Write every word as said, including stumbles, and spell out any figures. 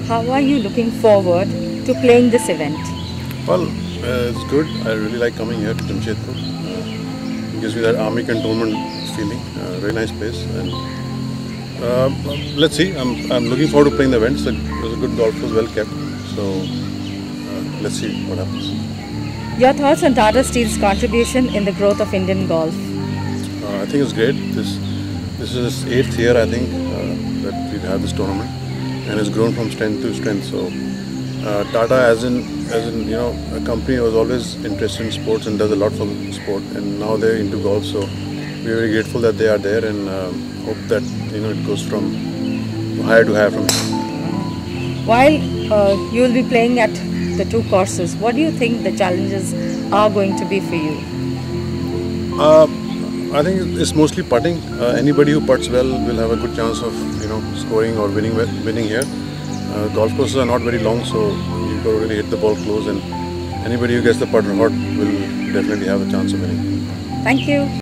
how are you looking forward to playing this event? Well, uh, it's good. I really like coming here to Jamshedpur. Uh, it gives me that army cantonment feeling. Uh, very nice place. And uh, let's see. I'm I'm looking forward to playing the event. So it was a good golf course, well kept. So uh, let's see what happens. Your thoughts on Tata Steel's contribution in the growth of Indian golf? Uh, I think it's great. This this is eighth year, I think, uh, that we've had this tournament, and it's grown from strength to strength. So uh, Tata, as in as in you know, a company was always interested in sports and does a lot for the sport, and now they're into golf. So we're very grateful that they are there, and um, hope that you know it goes from higher to higher from here. While uh, you will be playing at the two courses, what do you think the challenges are going to be for you? Uh, I think it's mostly putting. Uh, anybody who putts well will have a good chance of you know scoring or winning winning here. Uh, golf courses are not very long, so you've got to really hit the ball close, and anybody who gets the putter hot will definitely have a chance of winning. Thank you.